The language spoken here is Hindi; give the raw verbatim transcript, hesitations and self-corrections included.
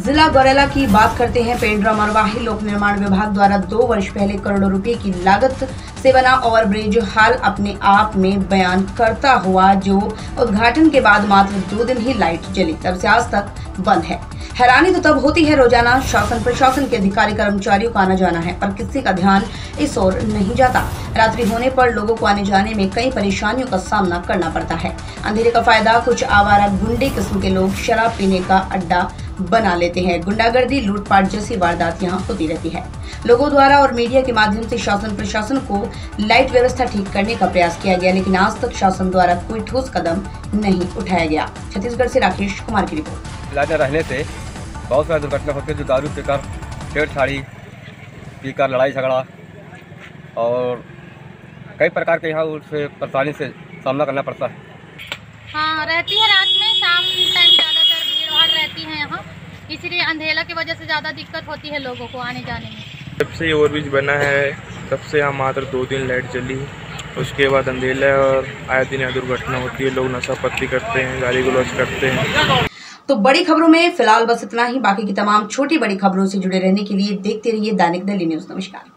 जिला गौरेला की बात करते हैं। पेंड्रा मरवाही लोक निर्माण विभाग द्वारा दो वर्ष पहले करोड़ों रुपए की लागत से बना ओवरब्रिज हाल अपने आप में बयान करता हुआ, जो उद्घाटन के बाद मात्र दो दिन ही लाइट जली, तब से आज तक बंद है। हैरानी तो तब होती है, रोजाना शासन प्रशासन के अधिकारी कर्मचारियों का आना जाना है, पर किसी का ध्यान इस ओर नहीं जाता। रात्रि होने पर लोगों को आने जाने में कई परेशानियों का सामना करना पड़ता है। अंधेरे का फायदा कुछ आवारा गुंडे किस्म के लोग शराब पीने का अड्डा बना लेते हैं। गुंडागर्दी, लूटपाट जैसी वारदात यहाँ होती रहती है। लोगों द्वारा और मीडिया के माध्यम से शासन प्रशासन को लाइट व्यवस्था ठीक करने का प्रयास किया गया, लेकिन आज तक शासन द्वारा कोई ठोस कदम नहीं उठाया गया। छत्तीसगढ़ से राकेश कुमार की रिपोर्ट। लाइट रहने से बहुत सारी दुर्घटना होती है, जो दारू पीकर, छेड़छाड़ी पीकर, लड़ाई झगड़ा और कई प्रकार के यहाँ उससे परेशानी से सामना करना पड़ता है। हाँ, रहती है रात में, शाम टाइम ज़्यादातर भीड़ भाड़ रहती है यहाँ, इसलिए अंधेरा की वजह से ज़्यादा दिक्कत होती है लोगों को आने जाने में। जब से ये ओवरब्रिज बना है तब से यहाँ मात्र दो दिन लाइट जली, उसके बाद अंधेरा और आए दिन यहाँ दुर्घटना होती है। लोग नशा पत्ती करते हैं, गाली गलौज करते हैं। तो बड़ी खबरों में फिलहाल बस इतना ही। बाकी की तमाम छोटी बड़ी खबरों से जुड़े रहने के लिए देखते रहिए दैनिक दिल्ली न्यूज। नमस्कार।